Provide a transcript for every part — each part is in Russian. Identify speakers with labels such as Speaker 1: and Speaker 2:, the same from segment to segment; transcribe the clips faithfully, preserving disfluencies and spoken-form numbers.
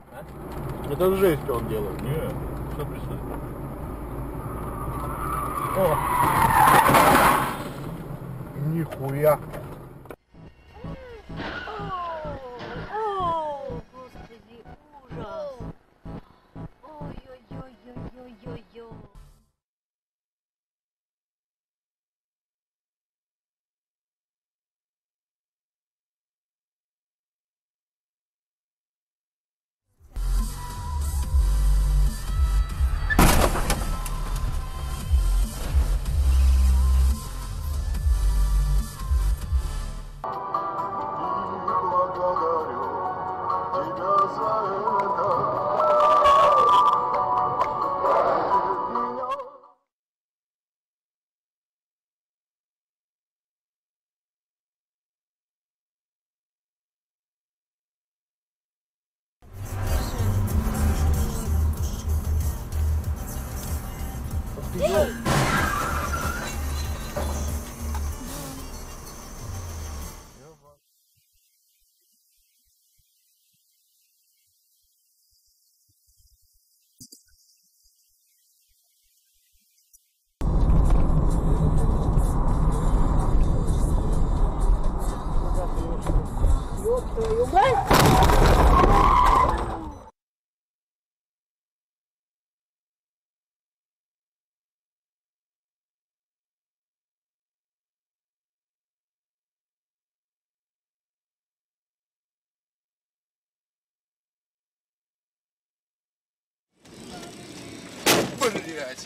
Speaker 1: А? Это жесть он делает.
Speaker 2: Не, что представь.
Speaker 1: О! Нихуя.
Speaker 3: О, господи, ужас. Ой-ой-ой-ой-ой-ой-ой. Ёб твою мать!
Speaker 4: Блять.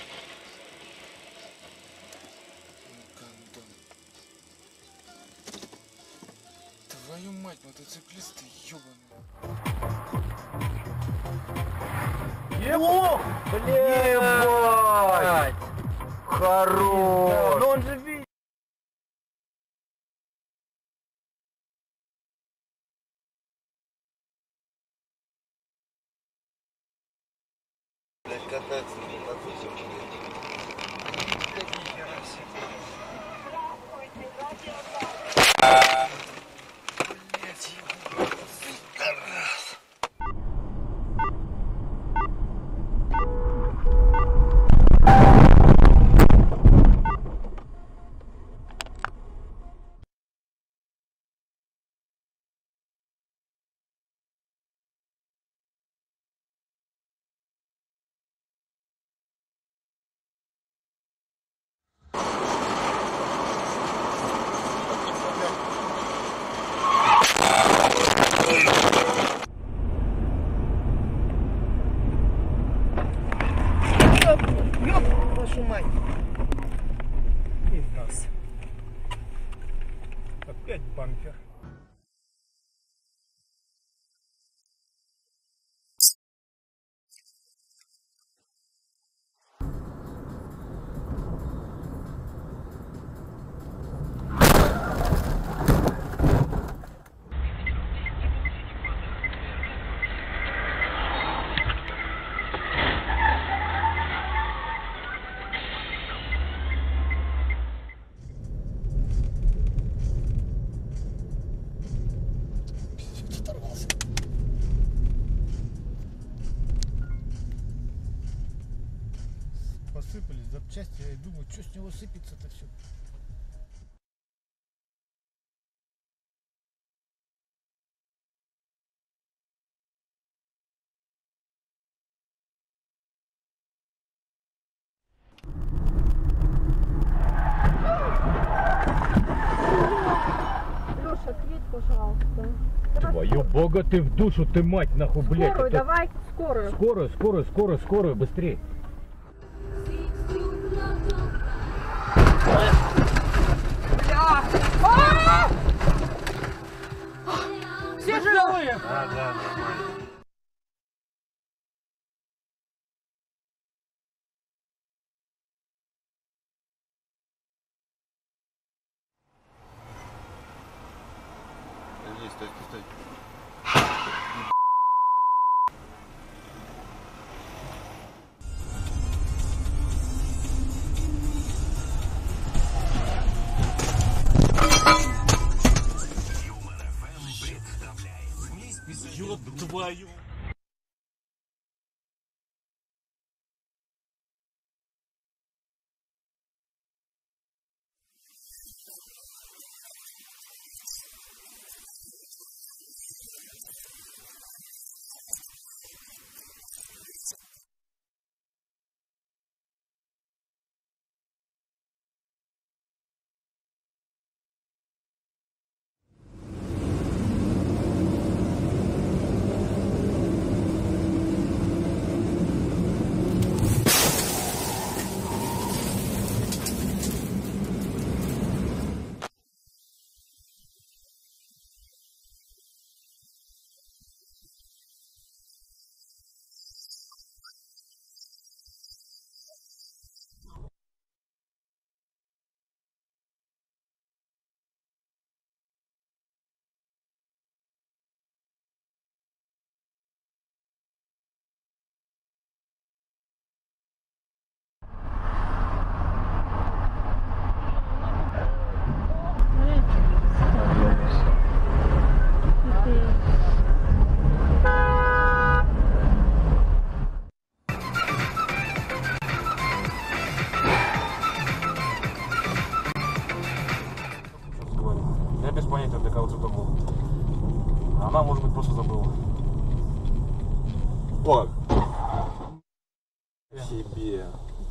Speaker 4: Твою мать, мотоциклисты ёбаные.
Speaker 1: Ебать! Ебать! Хорош! Но он же видит.
Speaker 4: Блять, кататься на мотоцикле. Блять, нихера себе. Блять, ебать. Раз.
Speaker 3: Вашу мать!
Speaker 1: И в нас. Опять бампер. Посыпались запчасти, я и думаю, что с него сыпется-то все.
Speaker 3: Леша, ответь, пожалуйста.
Speaker 1: Твою бога, ты в душу, ты мать, нахуй, блядь.
Speaker 3: Скорую,
Speaker 1: это...
Speaker 3: давай, скорую.
Speaker 1: Скорую, скорую, скорую, скорую, быстрее.
Speaker 3: Все живые?
Speaker 4: Да, да, нормально. Подожди, стой, стой, стой.
Speaker 2: Ёб твою. колеса забыл. О! Себе.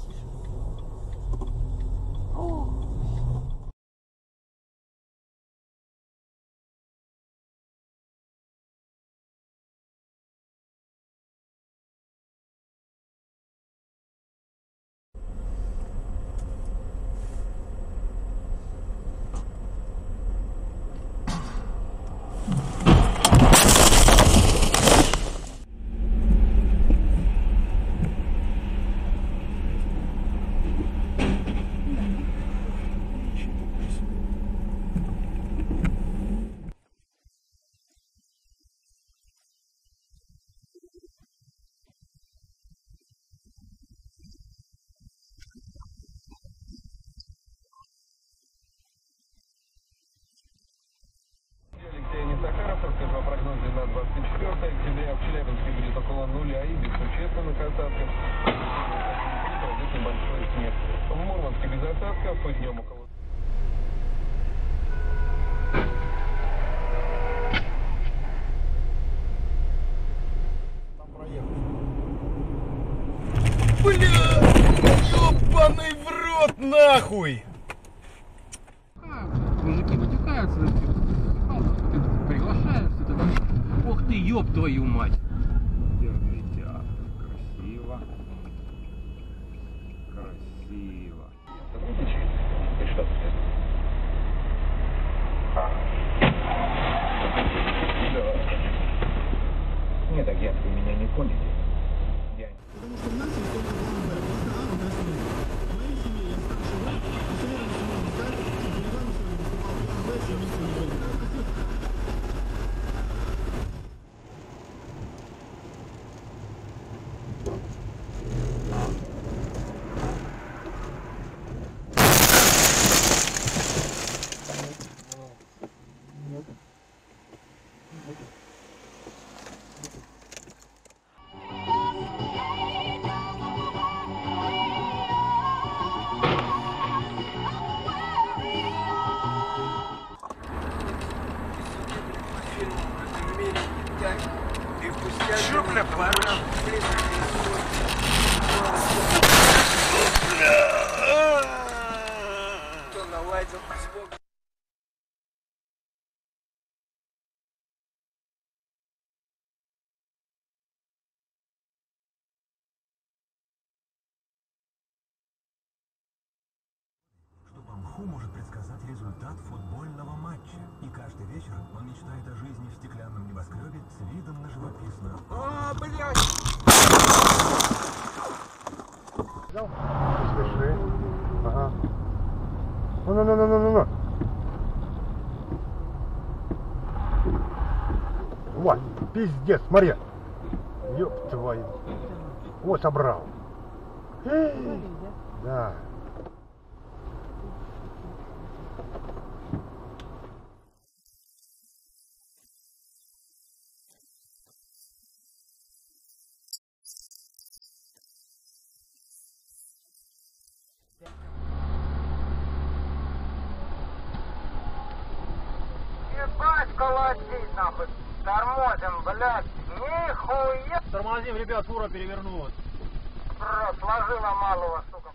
Speaker 5: Расскажу о прогнозе на двадцать четвёртое октября. В Челябинске будет около нуля и без существенных осадков. Будет небольшой снег. В Мурманске без осадков, днем около...
Speaker 1: Там проехал. Бля! Ёбаный в рот, нахуй!
Speaker 6: Мужики вытекаются, ты приглашаешь, ты такой, ох ты, ёб твою мать. Оперный театр, красиво, красиво.
Speaker 5: Ты что ты? Да. Нет, агент, вы меня не поняли. Я...
Speaker 7: Потому что в нашей семье главное просто А, у нас нет. В моей семье я старший брат, и все время со мной Виталий, Игорь Иванович выступал, план Б, все вместе не было.
Speaker 4: Чё, бля, пора? Кто наладил сбоку?
Speaker 8: Что Памху может предсказать результат футбольного матча. И каждый вечер он мечтает о жизни в стеклянном небоскребе с видом на живописную...
Speaker 4: А, блядь!
Speaker 2: Слыши. Ага. Ну-ну-ну-ну-ну-ну. Вот, пиздец, смотри. Ёб твою. Вот, собрал. Да.
Speaker 4: Ебать, колотить, нахуй! Тормозим, блядь! Нихуя!
Speaker 1: Тормозим, ребят, фура перевернулась.
Speaker 4: Бро, сложила малого, сука.